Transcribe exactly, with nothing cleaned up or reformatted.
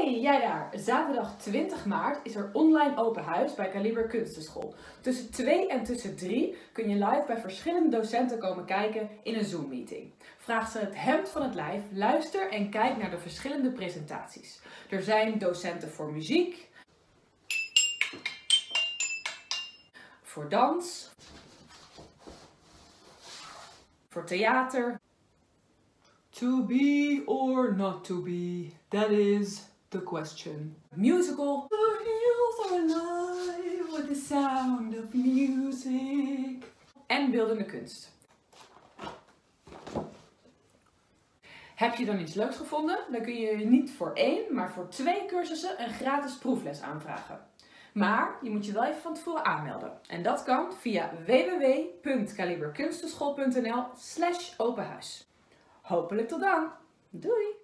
Hey, jij daar! Zaterdag twintig maart is er online open huis bij Kaliber Kunstenschool. Tussen twee en tussen drie kun je live bij verschillende docenten komen kijken in een Zoom meeting. Vraag ze het hemd van het lijf, luister en kijk naar de verschillende presentaties. Er zijn docenten voor muziek, voor dans, voor theater. To be or not to be, that is the question. Musical. The hills are alive with the sound of music. En beeldende kunst. Heb je dan iets leuks gevonden? Dan kun je niet voor één, maar voor twee cursussen een gratis proefles aanvragen. Maar je moet je wel even van tevoren aanmelden. En dat kan via w w w punt kaliberkunstenschool punt n l slash openhuis. Hopelijk tot dan. Doei!